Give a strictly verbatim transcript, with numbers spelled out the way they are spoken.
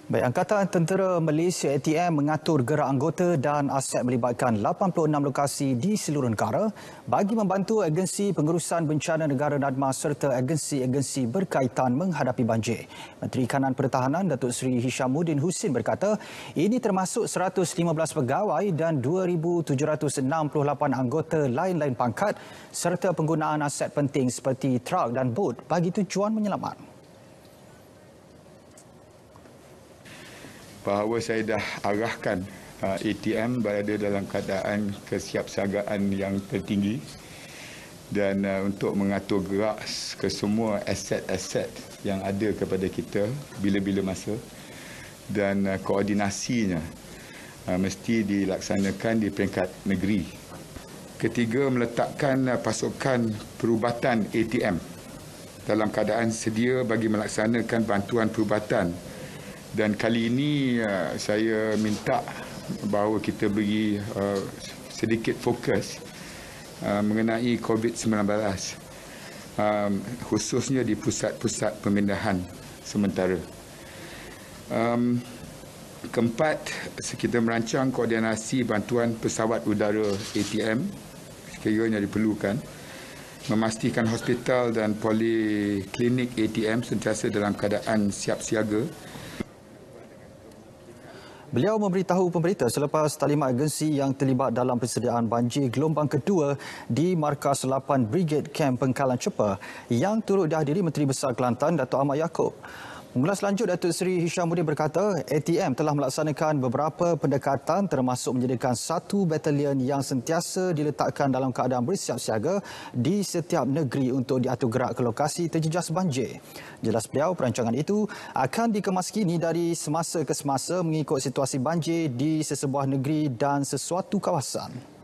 Baik, Angkatan Tentera Malaysia A T M mengatur gerak anggota dan aset melibatkan lapan puluh enam lokasi di seluruh negara bagi membantu agensi pengurusan bencana negara NADMA serta agensi-agensi berkaitan menghadapi banjir. Menteri Kanan Pertahanan Datuk Seri Hishamuddin Husin berkata ini termasuk seratus lima belas pegawai dan dua ribu tujuh ratus enam puluh lapan anggota lain-lain pangkat serta penggunaan aset penting seperti truk dan bot bagi tujuan menyelamat. Bahawa saya dah arahkan uh, A T M berada dalam keadaan kesiapsiagaan yang tertinggi dan uh, untuk mengatur gerak ke semua aset-aset yang ada kepada kita bila-bila masa dan uh, koordinasinya uh, mesti dilaksanakan di peringkat negeri. Ketiga, meletakkan uh, pasukan perubatan A T M dalam keadaan sedia bagi melaksanakan bantuan perubatan. Dan kali ini uh, saya minta bahawa kita beri uh, sedikit fokus uh, mengenai COVID sembilan belas, um, khususnya di pusat-pusat pemindahan sementara. Um, keempat, kita merancang koordinasi bantuan pesawat udara A T M sekiranya diperlukan, memastikan hospital dan poliklinik A T M sentiasa dalam keadaan siap siaga. Beliau memberitahu pemberita selepas talimat agensi yang terlibat dalam persediaan banjir gelombang kedua di Markas lapan Brigade Kem Pengkalan Cepa yang turut dihadiri Menteri Besar Kelantan Datuk Ahmad Yaakob. Mengulas lanjut, Datuk Seri Hishamuddin berkata A T M telah melaksanakan beberapa pendekatan termasuk menyediakan satu batalion yang sentiasa diletakkan dalam keadaan bersiap siaga di setiap negeri untuk diatur gerak ke lokasi terjejas banjir. Jelas beliau, perancangan itu akan dikemaskini dari semasa ke semasa mengikut situasi banjir di sesebuah negeri dan sesuatu kawasan.